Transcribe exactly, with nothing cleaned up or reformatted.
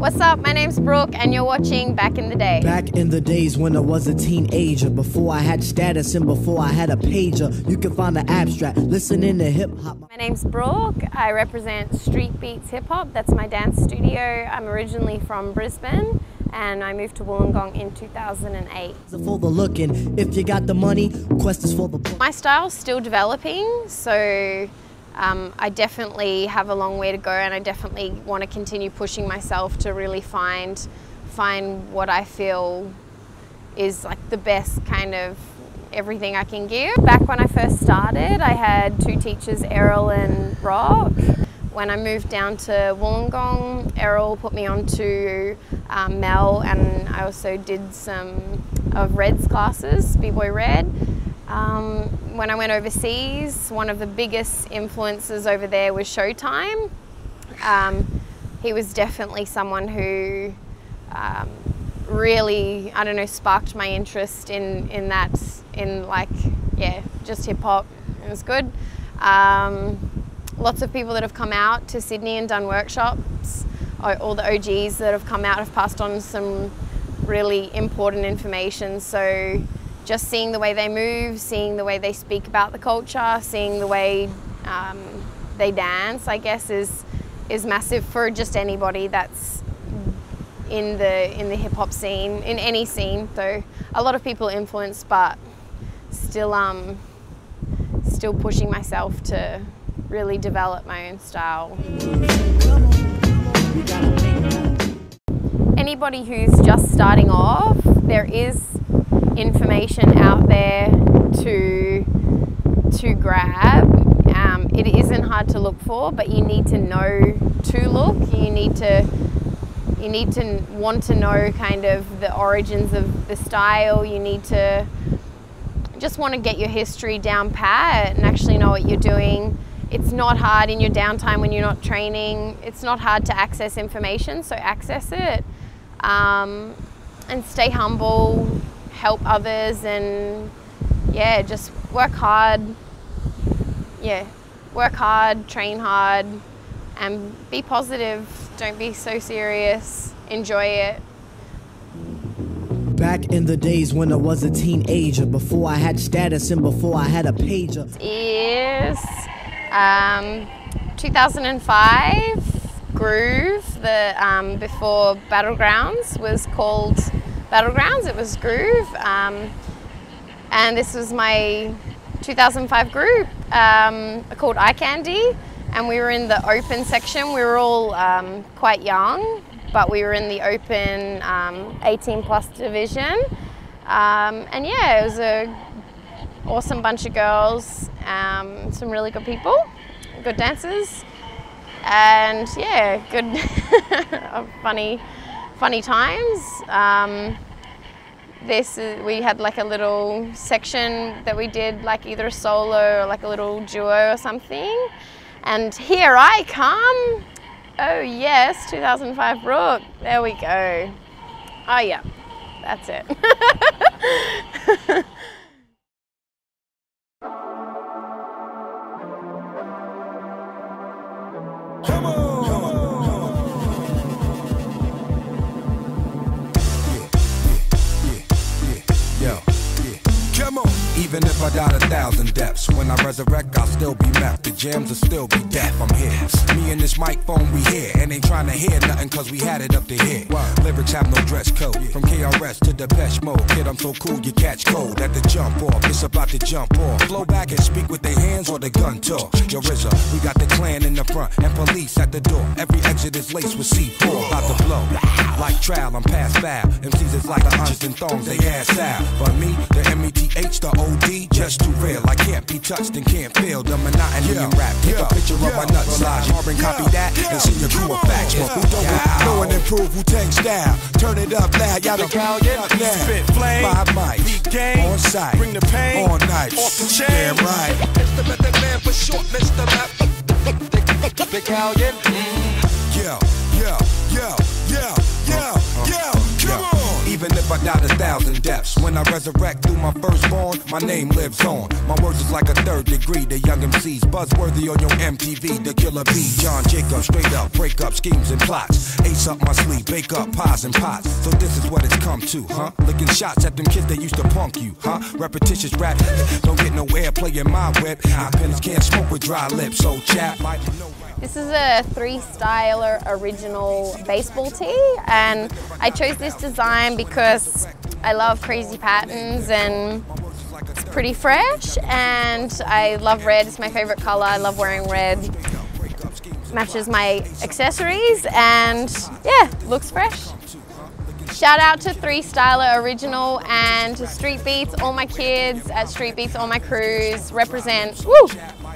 What's up? My name's Brooke and you're watching Back in the Day. Back in the days when I was a teenager, before I had status and before I had a pager, you can find the abstract, listening to hip hop. My name's Brooke. I represent Street Beatz Hip Hop. That's my dance studio. I'm originally from Brisbane and I moved to Wollongong in two thousand eight. For the looking, if you got the money, quest is for the... My style's still developing, so Um, I definitely have a long way to go, and I definitely want to continue pushing myself to really find find what I feel is like the best kind of everything I can give. Back when I first started, I had two teachers, Errol and Rock. When I moved down to Wollongong, Errol put me on to um, Mel, and I also did some of Red's classes, B-Boy Red. Um, when I went overseas, one of the biggest influences over there was Showtime. Um, he was definitely someone who um, really, I don't know, sparked my interest in, in that, in like, yeah, just hip hop. It was good. Um, lots of people that have come out to Sydney and done workshops, all the O Gs that have come out have passed on some really important information. So just seeing the way they move, seeing the way they speak about the culture, seeing the way um, they dance, I guess, is is massive for just anybody that's in the in the hip hop scene, in any scene. Though a lot of people influence, but still, um, still pushing myself to really develop my own style. Anybody who's just starting off, there is information out there to to grab. Um, it isn't hard to look for, but you need to know to look. You need to you need to want to know kind of the origins of the style. You need to just want to get your history down pat and actually know what you're doing. It's not hard in your downtime when you're not training. It's not hard to access information, so access it. Um, and stay humble, help others, and yeah, just work hard. Yeah, work hard, train hard, and be positive. Don't be so serious. Enjoy it. Back in the days when I was a teenager, before I had status and before I had a pager. It is um, two thousand five Groove. The um, before Battlegrounds was called Battlegrounds. It was Groove, um, and this was my two thousand five group um, called Eye Candy, and we were in the open section. We were all um, quite young, but we were in the open um, eighteen plus division, um, and yeah, it was a awesome bunch of girls, um, some really good people, good dancers, and yeah, good funny funny times. Um, this is, we had like a little section that we did like either a solo or like a little duo or something, and here I come. Oh yes, two thousand five Brooke, there we go. Oh yeah, that's it. Come on, come on, yeah, yeah, yeah, yeah, yo, yeah. Come on. Even if I died a thousand deaths, when I resurrect, I'll still be meth. The jams will still be deaf. I'm here. Me and this microphone, we here. And ain't trying to hear nothing, cause we had it up to here. Wow. Lyrics have no dress code. From K R S to Depeche Mode. Kid, I'm so cool, you catch cold at the jump off. It's about to jump off. Flow back and speak with their hands or the gun talk. Yo, R Z A, we got the clan in the front and police at the door. Every exit is laced with C four. About to blow. Like trial, I'm past foul. M Cs is like the hunches and thongs, they ass out. But me, the M E T H, the O D, just too real. I can't be touched and can't feel the monotony in rap. Take a picture of my nuts, slide hard and copy that, and see your crew of facts. Who don't know and improve, who take style. Turn it up loud, y'all don't count now. Spit flame, five mics, game on site, bring the pain, all night, off the chain. Damn right. It's the method man for short, Mister Map. The Callion. Yo, yo, yo, yo, yo, yo, come on. Even if if I died a thousand deaths. When I resurrect through my firstborn, my name lives on. My words is like a third degree. The young M Cs buzzworthy on your M T V. The killer bee, John Jacob, straight up, break up schemes and plots. Ace up my sleeve, bake up pies and pots. So this is what it's come to, huh? Licking shots at them kids that used to punk you, huh? Repetitious rap, don't get no airplay in my whip. My pens can't smoke with dry lips, so chat might know. This is a three styler original baseball tee, and I chose this design because I love crazy patterns and it's pretty fresh, and I love red. It's my favorite color. I love wearing red. Matches my accessories, and yeah, looks fresh. Shout out to three styler Original and to Street Beatz, all my kids at Street Beatz, all my crews, represent. Woo!